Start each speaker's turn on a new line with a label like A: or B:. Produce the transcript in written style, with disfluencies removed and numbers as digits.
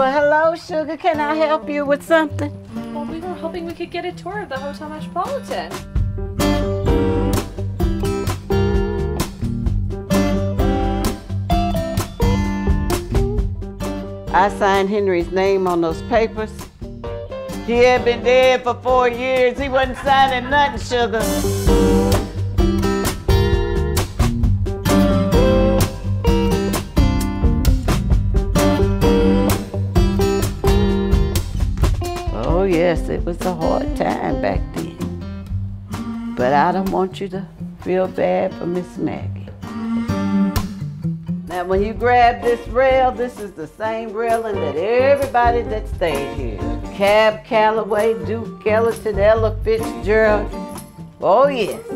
A: Well, hello, sugar. Can I help you with something?
B: Well, we were hoping we could get a tour of the Hotel Metropolitan.
A: I signed Henry's name on those papers. He had been dead for 4 years. He wasn't signing nothing, sugar. Oh yes, it was a hard time back then. But I don't want you to feel bad for Miss Maggie. Now when you grab this rail, this is the same railing that everybody that stayed here. Cab Calloway, Duke Ellington, Ella Fitzgerald. Oh yes.